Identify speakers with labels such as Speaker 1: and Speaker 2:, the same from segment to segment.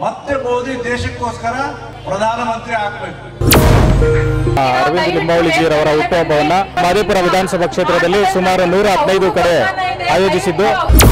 Speaker 1: ಮತ್ತೆ ಮೋದಿ ದೇಶಕ್ಕೋಸ್ಕರ ಪ್ರಧಾನಮಂತ್ರಿ ಆಗಬೇಕು.
Speaker 2: ಅರವಿಂದ್ ಲಿಂಬಾವಳಿಜಿಯವರ ಹುಟ್ಟುಹಬ್ಬವನ್ನು ಮಾದೇಪುರ ವಿಧಾನಸಭಾ ಕ್ಷೇತ್ರದಲ್ಲಿ ಸುಮಾರು 115 ಕಡೆ ಆಯೋಜಿಸಿದ್ದು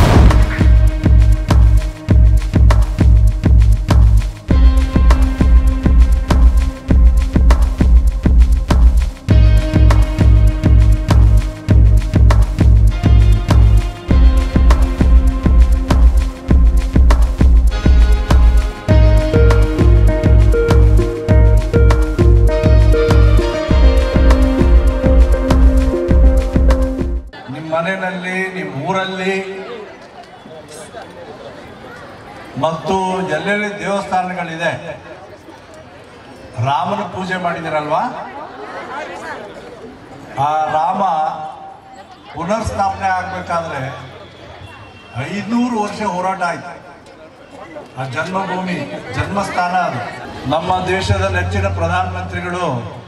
Speaker 1: ಮನೆಯಲ್ಲಿ ನಿಮ್ಮ ಊರಲ್ಲಿ ಮತ್ತು ಎಲ್ಲೆಲ್ಲಿ ದೇವಸ್ಥಾನಗಳಿದೆ ರಾಮನ ಪೂಜೆ ಮಾಡಿದಿರಲ್ವಾ, ಆ ರಾಮ ಪುನರ್ಸ್ಥಾಪನೆ ಆಗಬೇಕಾದ್ರೆ 500 ವರ್ಷ ಹೋರಾಟ ಆಯ್ತು. ಆ ಜನ್ಮಭೂಮಿ ಜನ್ಮಸ್ಥಾನ ಅದು. ನಮ್ಮ ದೇಶದ ನೆಚ್ಚಿನ ಪ್ರಧಾನಮಂತ್ರಿಗಳು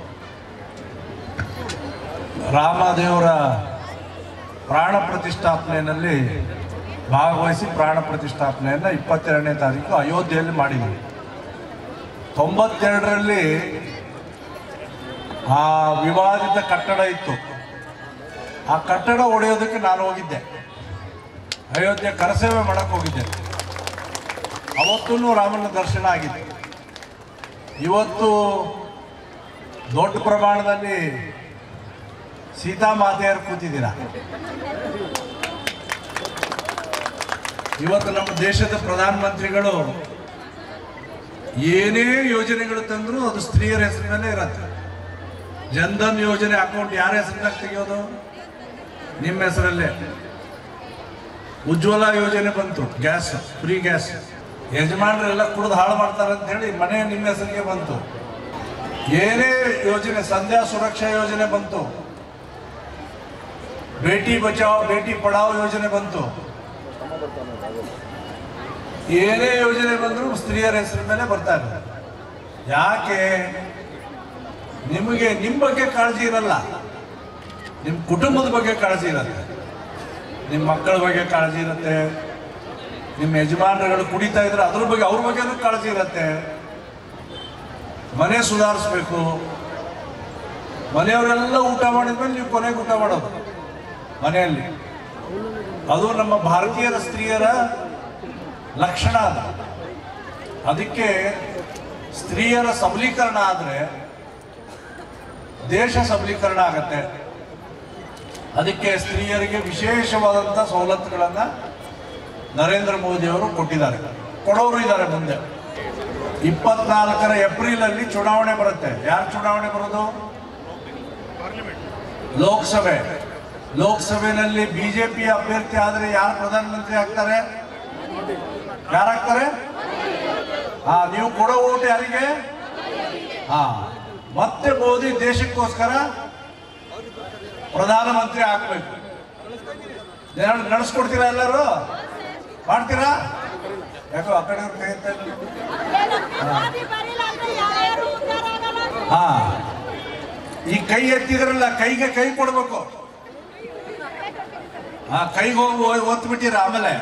Speaker 1: ರಾಮದೇವರ ಪ್ರಾಣ ಪ್ರತಿಷ್ಠಾಪನೆಯಲ್ಲಿ ಭಾಗವಹಿಸಿ ಪ್ರಾಣ ಪ್ರತಿಷ್ಠಾಪನೆಯನ್ನು 22ನೇ ತಾರೀಕು ಅಯೋಧ್ಯೆಯಲ್ಲಿ ಮಾಡಿದ್ವಿ. 92ರಲ್ಲಿ ಆ ವಿವಾದಿತ ಕಟ್ಟಡ ಇತ್ತು. ಆ ಕಟ್ಟಡ ಒಡೆಯೋದಕ್ಕೆ ನಾನು ಹೋಗಿದ್ದೆ, ಅಯೋಧ್ಯೆ ಕರಸೇವೆ ಮಾಡಕ್ಕೆ ಹೋಗಿದ್ದೆ. ಅವತ್ತೂ ರಾಮನ ದರ್ಶನ ಆಗಿತ್ತು. ಇವತ್ತು ದೊಡ್ಡ ಪ್ರಮಾಣದಲ್ಲಿ ಸೀತಾಮಾತೆಯರು ಕೂತಿದ್ದೀರಾ. ಇವತ್ತು ನಮ್ಮ ದೇಶದ ಪ್ರಧಾನಮಂತ್ರಿಗಳು ಏನೇ ಯೋಜನೆಗಳು ತಂದರೂ ಅದು ಸ್ತ್ರೀಯರ ಹೆಸರಿನಲ್ಲೇ ಇರುತ್ತೆ. ಜನ್ಧನ್ ಯೋಜನೆ ಅಕೌಂಟ್ ಯಾರ ಹೆಸರಿನಾಗ ತೆಗೆಯೋದು? ನಿಮ್ಮ ಹೆಸರಲ್ಲೇ. ಉಜ್ವಲ ಯೋಜನೆ ಬಂತು, ಗ್ಯಾಸ್ ಫ್ರೀ ಗ್ಯಾಸ್. ಯಜಮಾನರೆಲ್ಲ ಕುಡಿದು ಹಾಳು ಮಾಡ್ತಾರೆ ಅಂತ ಹೇಳಿ ಮನೆ ನಿಮ್ಮ ಹೆಸರಿಗೆ ಬಂತು. ಏನೇ ಯೋಜನೆ, ಸಂಧ್ಯಾ ಸುರಕ್ಷಾ ಯೋಜನೆ ಬಂತು, ಬೇಟಿ ಬಚಾವ್ ಬೇಟಿ ಪಡಾವ್ ಯೋಜನೆ ಬಂತು. ಏನೇ ಯೋಜನೆ ಬಂದರೂ ಸ್ತ್ರೀಯರ ಹೆಸರ ಮೇಲೆ ಬರ್ತಾರೆ. ಯಾಕೆ? ನಿಮಗೆ ನಿಮ್ಮ ಬಗ್ಗೆ ಕಾಳಜಿ ಇರಲ್ಲ, ನಿಮ್ಮ ಕುಟುಂಬದ ಬಗ್ಗೆ ಕಾಳಜಿ ಇರುತ್ತೆ, ನಿಮ್ಮ ಮಕ್ಕಳ ಬಗ್ಗೆ ಕಾಳಜಿ ಇರುತ್ತೆ, ನಿಮ್ಮ ಯಜಮಾನರುಗಳು ಕುಡಿತಾ ಇದ್ರೆ ಅದ್ರ ಬಗ್ಗೆ ಅವ್ರ ಬಗ್ಗೆನೂ ಕಾಳಜಿ ಇರುತ್ತೆ. ಮನೆ ಸುಧಾರಿಸ್ಬೇಕು, ಮನೆಯವರೆಲ್ಲ ಊಟ ಮಾಡಿದ್ಮೇಲೆ ನೀವು ಕೊನೆಗೆ ಊಟ ಮಾಡೋದು ಮನೆಯಲ್ಲಿ. ಅದು ನಮ್ಮ ಭಾರತೀಯರ ಸ್ತ್ರೀಯರ ಲಕ್ಷಣ ಅದು. ಅದಕ್ಕೆ ಸ್ತ್ರೀಯರ ಸಬಲೀಕರಣ ಆದರೆ ದೇಶ ಸಬಲೀಕರಣ ಆಗತ್ತೆ. ಅದಕ್ಕೆ ಸ್ತ್ರೀಯರಿಗೆ ವಿಶೇಷವಾದಂಥ ಸವಲತ್ತುಗಳನ್ನು ನರೇಂದ್ರ ಮೋದಿ ಅವರು ಕೊಟ್ಟಿದ್ದಾರೆ, ಕೊಡೋರು ಇದ್ದಾರೆ. ಮುಂದೆ 24 ಏಪ್ರಿಲಲ್ಲಿ ಚುನಾವಣೆ ಬರುತ್ತೆ. ಯಾರು ಚುನಾವಣೆ ಬರೋದು? ಲೋಕಸಭೆ. ಲೋಕಸಭೆಯಲ್ಲಿ ಬಿಜೆಪಿ ಅಭ್ಯರ್ಥಿ ಆದರೆ ಯಾರು ಪ್ರಧಾನಮಂತ್ರಿ ಆಗ್ತಾರೆ? ಯಾರಾಗ್ತಾರೆ? ನೀವು ಕೊಡೋ ಓಟ್ ಯಾರಿಗೆ? ಮತ್ತೆ ಮೋದಿ ದೇಶಕ್ಕೋಸ್ಕರ ಪ್ರಧಾನಮಂತ್ರಿ ಆಗ್ಬೇಕು. ನಡೆಸ್ಕೊಡ್ತೀರಾ? ಎಲ್ಲರೂ ಮಾಡ್ತೀರಾ? ಯಾಕೋ ಆ ಕಡೆ ಕೈ ಎತ್ತಾ ಇಲ್ಲ. ಈ ಕೈ ಎತ್ತಿದ್ರಲ್ಲ, ಕೈಗೆ ಕೈ ಕೊಡ್ಬೇಕು. ಕೈಗೆ ಹೋಗಿ ಒತ್ಬಿಟ್ಟಿರ. ಆಮೇಲೆ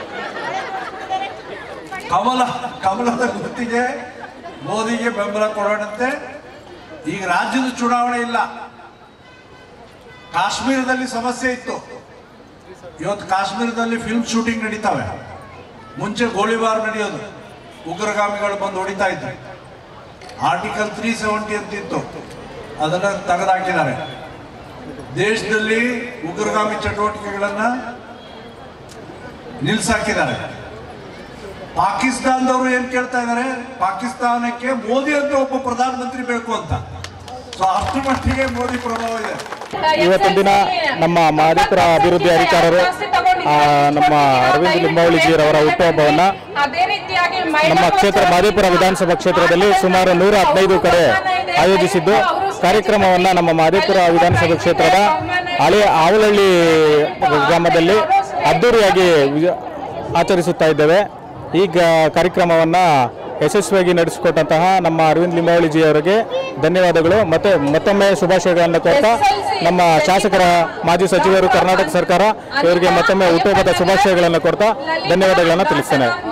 Speaker 1: ಕಮಲದ ಗುರುತಿಗೆ ಮೋದಿಗೆ ಬೆಂಬಲ ಕೊಡೋಣಂತೆ. ಈಗ ರಾಜ್ಯದ ಚುನಾವಣೆ ಇಲ್ಲ, ಕಾಶ್ಮೀರದಲ್ಲಿ ಸಮಸ್ಯೆ ಇತ್ತು. ಇವತ್ತು ಕಾಶ್ಮೀರದಲ್ಲಿ ಫಿಲ್ಮ್ ಶೂಟಿಂಗ್ ನಡೀತಾವೆ. ಮುಂಚೆ ಗೋಲಿಬಾರ್ ನಡೆಯೋದು, ಉಗ್ರಗಾಮಿಗಳು ಬಂದು ಹೊಡಿತಾ ಇದ್ರು. ಆರ್ಟಿಕಲ್ 370 ಅಂತಿತ್ತು, ಅದನ್ನು ತೆಗೆದುಹಾಕಿದ್ದಾರೆ. ದೇಶದಲ್ಲಿ ಉಗ್ರಗಾಮಿ ಚಟುವಟಿಕೆಗಳನ್ನು ನಿಲ್ಲಿಸಾಕಿದ್ದಾರೆ. ಪಾಕಿಸ್ತಾನದವರು ಏನ್ ಕೇಳ್ತಾ ಇದ್ದಾರೆ? ಪಾಕಿಸ್ತಾನಕ್ಕೆ ಮೋದಿ ಅಂತ ಒಬ್ಬ ಪ್ರಧಾನಮಂತ್ರಿ ಬೇಕು ಅಂತ. ಸೊ ಅಷ್ಟು ಮಟ್ಟಿಗೆ ಮೋದಿ ಪ್ರಭಾವ ಇದೆ.
Speaker 2: ಇವತ್ತಿನ ದಿನ ನಮ್ಮ ಮಾದೇಪುರ ಅಭಿವೃದ್ಧಿ ಅಧಿಕಾರರು ನಮ್ಮ ಅರವಿಂದ್ ಲಿಂಬಾವಳಿಜಿಯವರ ಹುಟ್ಟುಹಬ್ಬವನ್ನು ನಮ್ಮ ಕ್ಷೇತ್ರ ಮಾದೇಪುರ ವಿಧಾನಸಭಾ ಕ್ಷೇತ್ರದಲ್ಲಿ ಸುಮಾರು 115 ಕಡೆ ಆಯೋಜಿಸಿದ್ದು, ಕಾರ್ಯಕ್ರಮವನ್ನು ನಮ್ಮ ಮಾದೇಪುರ ವಿಧಾನಸಭಾ ಕ್ಷೇತ್ರದ ಹಳೆ ಆವಲಹಳ್ಳಿ ಗ್ರಾಮದಲ್ಲಿ ಅದ್ದೂರಿಯಾಗಿ ಆಚರಿಸುತ್ತಾ ಇದ್ದೇವೆ. ಈ ಕಾರ್ಯಕ್ರಮವನ್ನು ಯಶಸ್ವಿಯಾಗಿ ನಡೆಸಿಕೊಟ್ಟಂತಹ ನಮ್ಮ ಅರವಿಂದ್ ಲಿಂಬಾವಳಿಜಿ ಅವರಿಗೆ ಧನ್ಯವಾದಗಳು. ಮತ್ತೊಮ್ಮೆ ಶುಭಾಶಯಗಳನ್ನು ಕೋರ್ತಾ ನಮ್ಮ ಶಾಸಕರ ಮಾಜಿ ಸಚಿವರು ಕರ್ನಾಟಕ ಸರ್ಕಾರ ಇವರಿಗೆ ಮತ್ತೊಮ್ಮೆ ಹುಟ್ಟುಹಬ್ಬದ ಶುಭಾಶಯಗಳನ್ನು ಕೋರ್ತಾ ಧನ್ಯವಾದಗಳನ್ನು ತಿಳಿಸ್ತೇನೆ.